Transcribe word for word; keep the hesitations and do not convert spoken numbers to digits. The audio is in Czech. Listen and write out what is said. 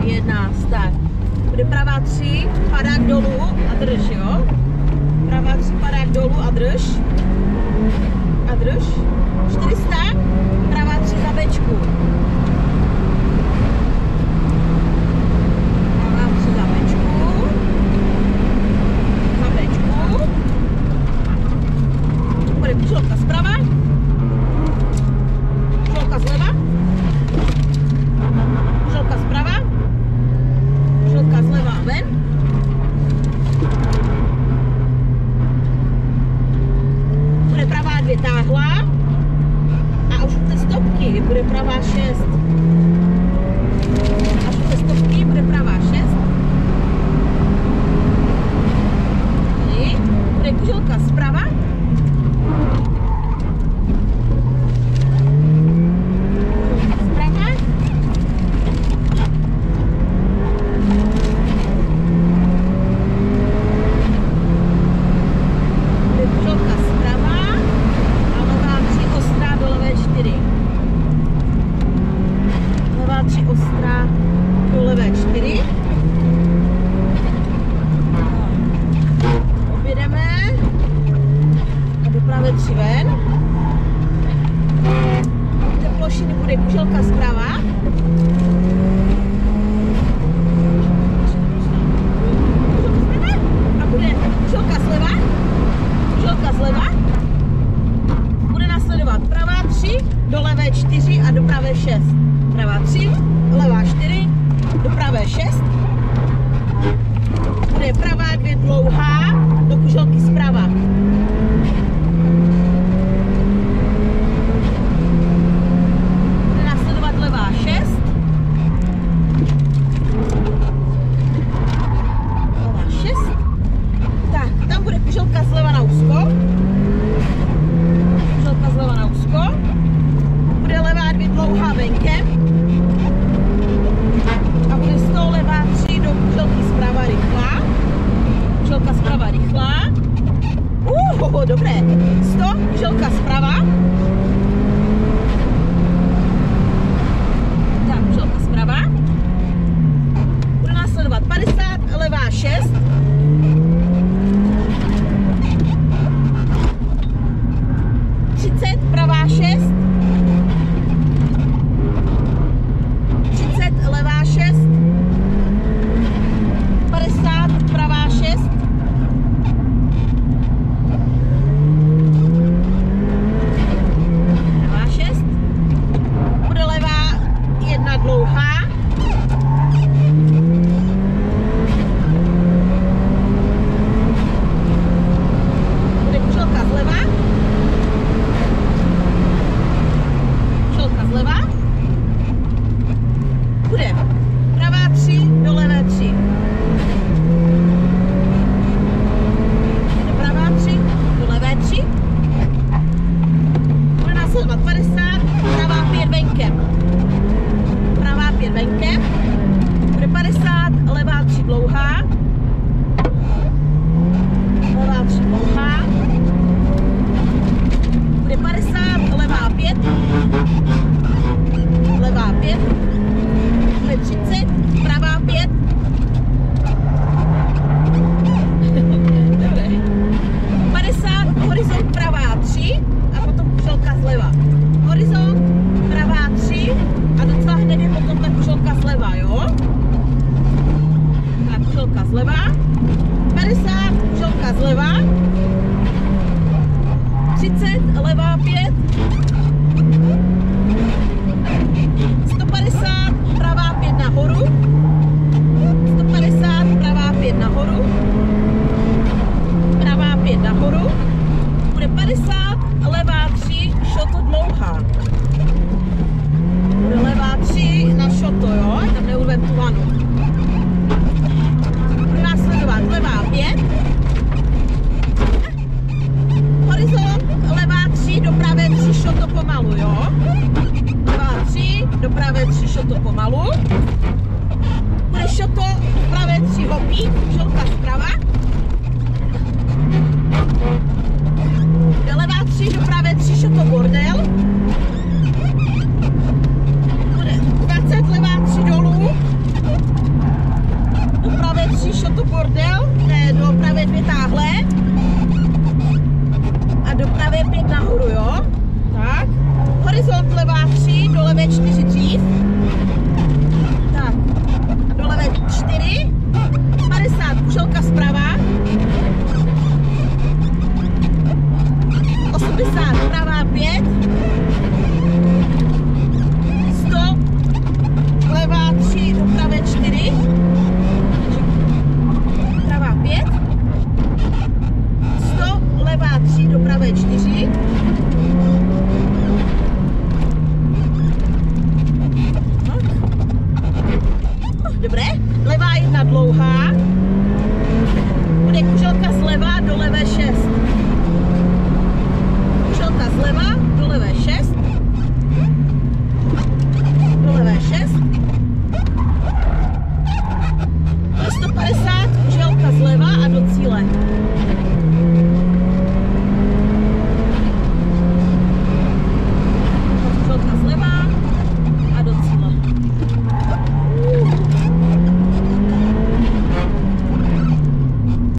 jedna, start. Bude pravá tři, padák dolů a drž, jo? Pravá tři, padák dolů a drž. A drž. čtyři sta, pravá tři za bečku. Pravá tři za bečku. Za bečku. Bude kuželka zprava. Kuželka zleva. Kuželka zprava. Kuželka zleva a ven. Bude pravá dvě táhla. A už u té stopky bude pravá šest. Až u té stopky bude pravá šest. Tady bude kuželka zprava. Horizont levá tři, do levé čtyři